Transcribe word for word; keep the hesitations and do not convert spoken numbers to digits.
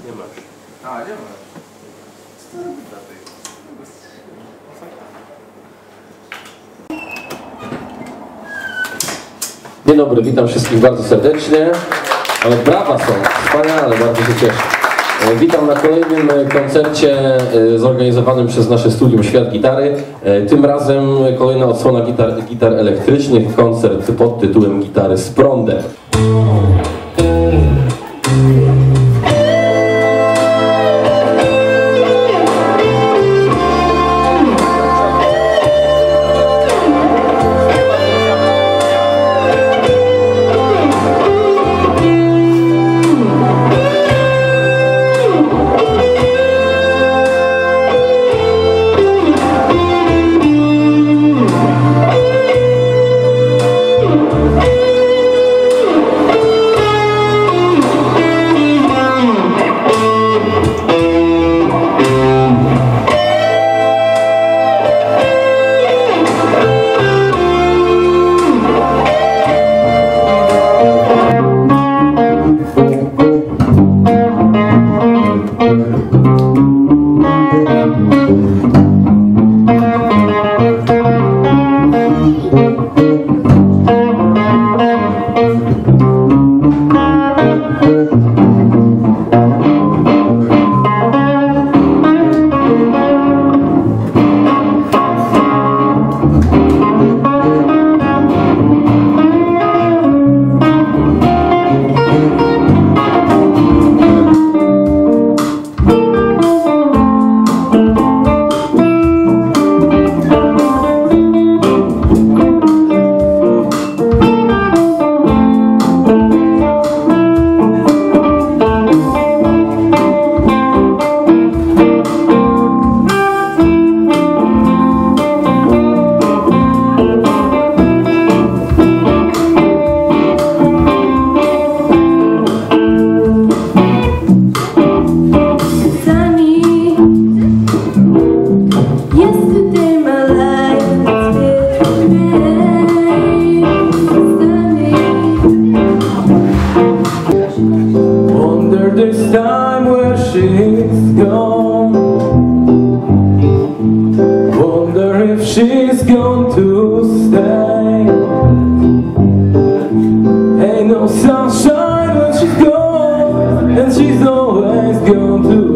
Nie masz. A, nie masz. Co to robi dla tej? Dzień dobry, witam wszystkich bardzo serdecznie. Ale brawa są, wspaniale, bardzo się cieszę. Witam na kolejnym koncercie zorganizowanym przez nasze studium Świat Gitary. Tym razem kolejna odsłona gitar, gitar elektrycznych, koncert pod tytułem Gitary z prądem. This time where she's gone, wonder if she's going to stay. Ain't no sunshine when she's gone, and she's always going to